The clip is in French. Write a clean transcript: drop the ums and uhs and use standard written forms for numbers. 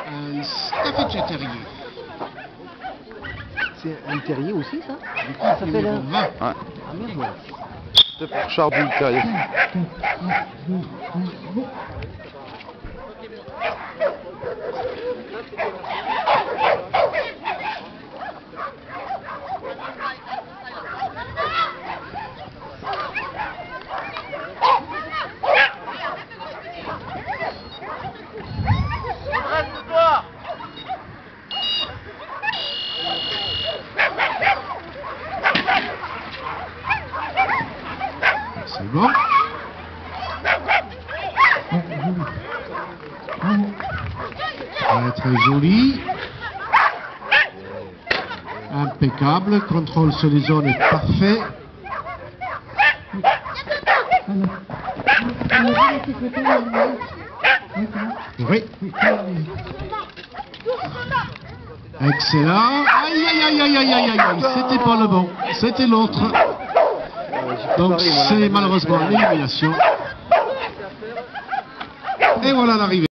Stéphane Terrier. C'est un terrier aussi, ça? Ça fait le... 20. Ouais. Ah merde. Stéphane Chardou, le terrier. C'est bon. Très joli. Impeccable. Contrôle sur les zones est parfait. Oui. Excellent. Aïe, aïe, aïe, aïe, aïe, aïe, aïe. C'était pas le bon. C'était l'autre. Donc c'est malheureusement l'élimination. Et voilà l'arrivée.